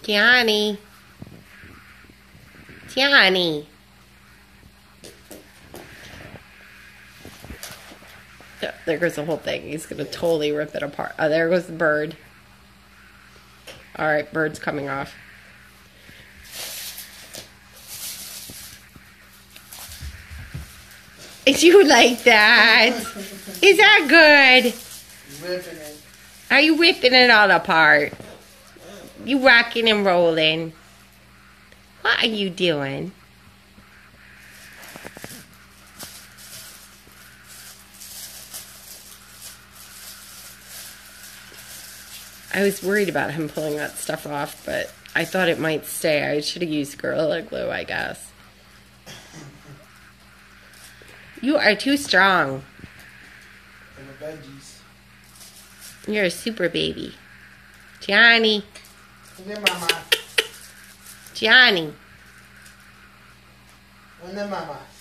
Gianni. Gianni. Oh, there goes the whole thing. He's going to totally rip it apart. Oh, there goes the bird. Alright, bird's coming off. Is you like that? Is that good? Ripping it. Are you ripping it all apart? You rocking and rolling. What are you doing? I was worried about him pulling that stuff off, but I thought it might stay. I should have used Gorilla Glue, I guess. You are too strong. And the veggies. You're a super baby. Gianni. And then mama. Gianni. And then mama.